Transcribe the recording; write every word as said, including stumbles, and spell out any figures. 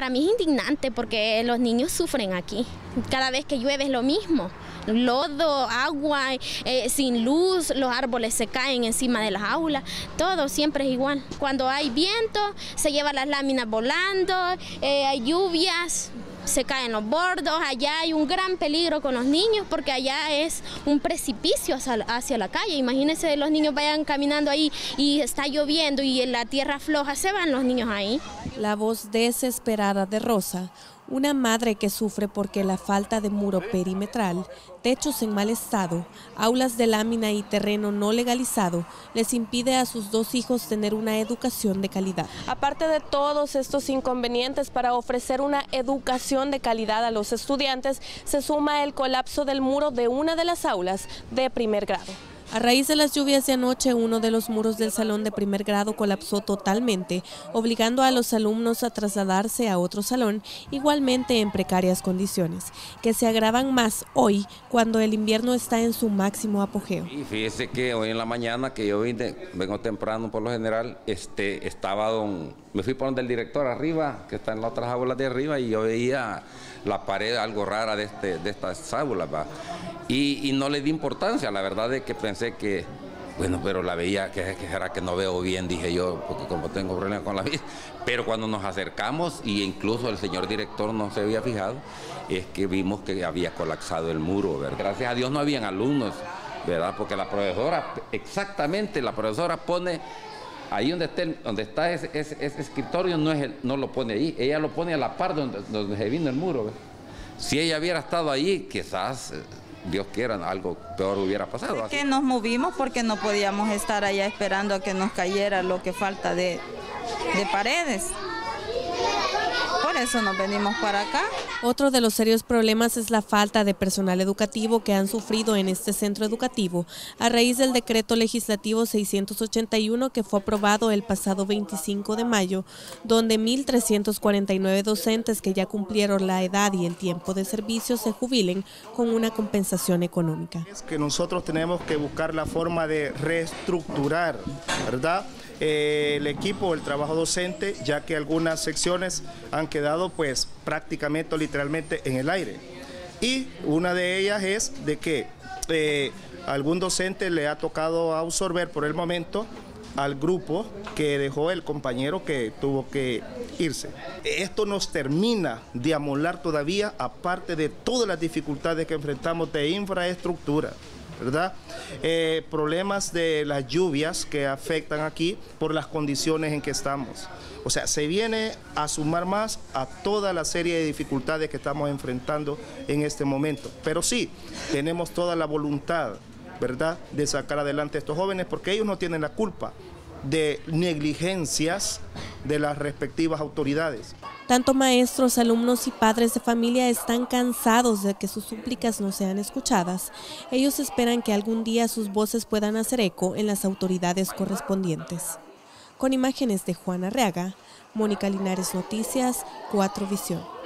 para mí es indignante porque los niños sufren aquí. Cada vez que llueve es lo mismo. Lodo, agua, eh, sin luz, los árboles se caen encima de las aulas, todo siempre es igual. Cuando hay viento, se llevan las láminas volando, eh, hay lluvias, se caen los bordos, allá hay un gran peligro con los niños porque allá es un precipicio hacia, hacia la calle. Imagínense, los niños vayan caminando ahí y está lloviendo y en la tierra floja, se van los niños ahí. La voz desesperada de Rosa, una madre que sufre porque la falta de muro perimetral, techos en mal estado, aulas de lámina y terreno no legalizado les impide a sus dos hijos tener una educación de calidad. Aparte de todos estos inconvenientes para ofrecer una educación de calidad a los estudiantes, se suma el colapso del muro de una de las aulas de primer grado. A raíz de las lluvias de anoche, uno de los muros del salón de primer grado colapsó totalmente, obligando a los alumnos a trasladarse a otro salón, igualmente en precarias condiciones, que se agravan más hoy, cuando el invierno está en su máximo apogeo. Y fíjese que hoy en la mañana, que yo vine, vengo temprano por lo general, este, estaba don, me fui por donde el director arriba, que está en las otras aulas de arriba, y yo veía la pared algo rara de, este, de estas aulas, ¿va? Y, y no le di importancia, la verdad es que pensé que, bueno, pero la veía, que, que era que no veo bien, dije yo, porque como tengo problemas con la vista. Pero cuando nos acercamos, y incluso el señor director no se había fijado, es que vimos que había colapsado el muro, ¿verdad? Gracias a Dios no habían alumnos, ¿verdad? Porque la profesora, exactamente, la profesora pone, ahí donde está, el, donde está ese, ese, ese escritorio, no, es el, no lo pone ahí, ella lo pone a la par donde, donde se vino el muro, ¿verdad? Si ella hubiera estado allí, quizás, Dios quiera, algo peor hubiera pasado. Es que nos movimos porque no podíamos estar allá esperando a que nos cayera lo que falta de, de paredes. Por eso nos venimos para acá. Otro de los serios problemas es la falta de personal educativo que han sufrido en este centro educativo a raíz del decreto legislativo seiscientos ochenta y uno que fue aprobado el pasado veinticinco de mayo, donde mil trescientos cuarenta y nueve docentes que ya cumplieron la edad y el tiempo de servicio se jubilen con una compensación económica. Es que nosotros tenemos que buscar la forma de reestructurar, ¿verdad?, Eh, el equipo, el trabajo docente, ya que algunas secciones han quedado pues prácticamente o literalmente en el aire. Y una de ellas es de que eh, algún docente le ha tocado absorber por el momento al grupo que dejó el compañero que tuvo que irse. Esto nos termina de amolar todavía, aparte de todas las dificultades que enfrentamos de infraestructura, ¿verdad? Eh, problemas de las lluvias que afectan aquí por las condiciones en que estamos. O sea, se viene a sumar más a toda la serie de dificultades que estamos enfrentando en este momento. Pero sí, tenemos toda la voluntad, ¿verdad?, de sacar adelante a estos jóvenes, porque ellos no tienen la culpa de negligencias de las respectivas autoridades. Tanto maestros, alumnos y padres de familia están cansados de que sus súplicas no sean escuchadas. Ellos esperan que algún día sus voces puedan hacer eco en las autoridades correspondientes. Con imágenes de Juana Arriaga, Mónica Linares Noticias, cuatro Visión.